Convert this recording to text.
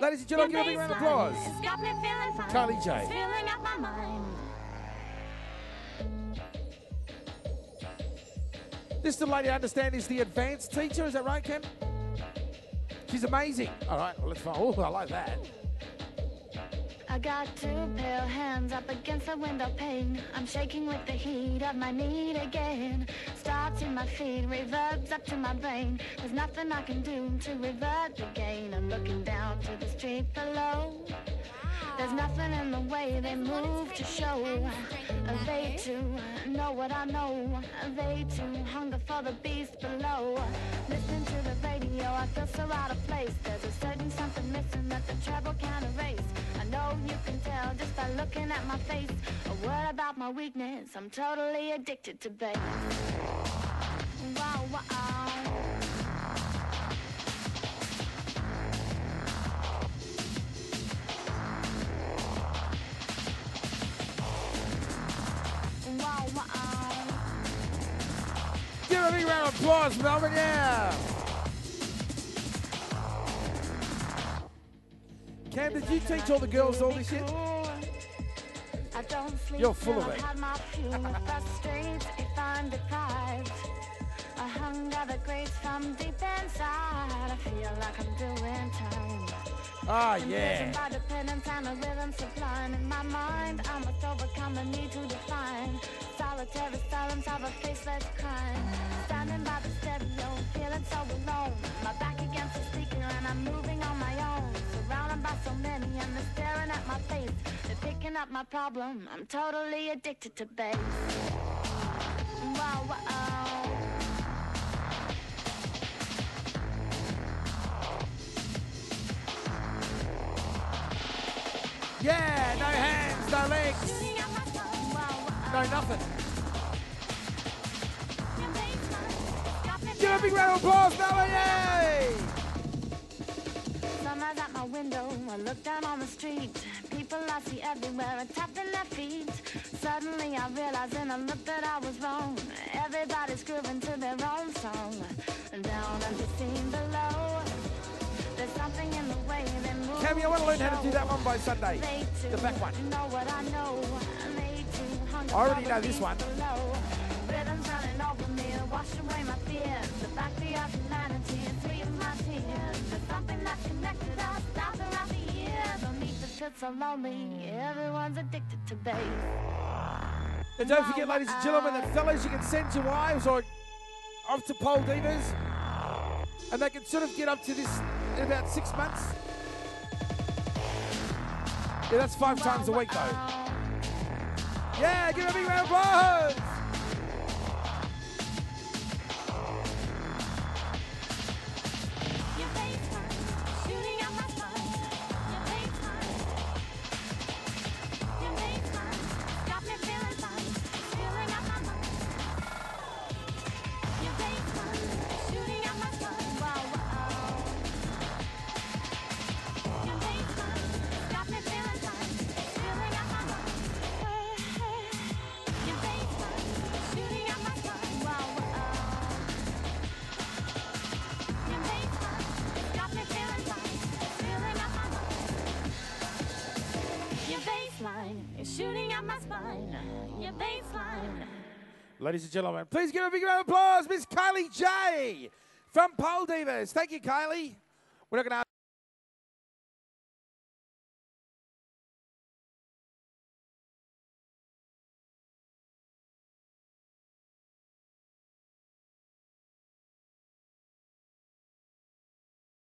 Ladies and gentlemen, give a big round of applause. Kylie J. This little lady, I understand, is the advanced teacher. Is that right, Kim? She's amazing. All right, well, let's find. Oh, I like that. I got two pale hands up against the window pane. I'm shaking with the heat of my need again. Starts in my feet, reverbs up to my brain. There's nothing I can do to revert the gain. I'm looking down to the street below. There's nothing in the way they move to show. They too know what I know. They too hunger for the beast below. Listening to the radio, I feel so out of place. There's a certain something missing that the treble can't erase. I know you can tell just by looking at my face. A word about my weakness, I'm totally addicted to bass. Wow, wow. Give a big round of applause, Melbourne, yeah! Cam, did you teach all the girls all this shit? You're full of it. A hunger that grates from deep inside. I feel like I'm doing time. Ah, yeah. By dependence and a rhythm sublime in my mind, I must overcome the need to define. Solitary silence of a faceless crime. Standing by the stereo, feeling so alone. My back against the speaker and I'm moving on my own. Surrounded by so many and they're staring at my face. They're picking up my problem. I'm totally addicted to bass. Wow, wow. Yeah, no hands, no legs, no nothing. Give a big round of applause, Melbourne, yay! Summer's at my window, I look down on the street. People I see everywhere are tapping their feet. Suddenly I realize in a look that I was wrong. Everybody's grooving to their own song. Down at the scene below, there's something in the way they move. Cammy, I want to learn how to do that one by Sunday. The back one. Know what I know. I already know this one. Rhythms running over me, wash away my fears. The back of your humanity and sweet my tears. There's something that's connected us, down throughout the years. Don't need to feel so lonely. Everyone's addicted to bass. And don't forget, ladies and gentlemen, that fellas, you can send your wives or off to Pole Divas, and they can sort of get up to this in about 6 months. Yeah, that's 5 times a week, though. Yeah, give a big round of applause! Shooting up my spine, your baseline. Ladies and gentlemen, please give a big round of applause, Miss Kylie J from Pole Divas. Thank you, Kylie. We're not going to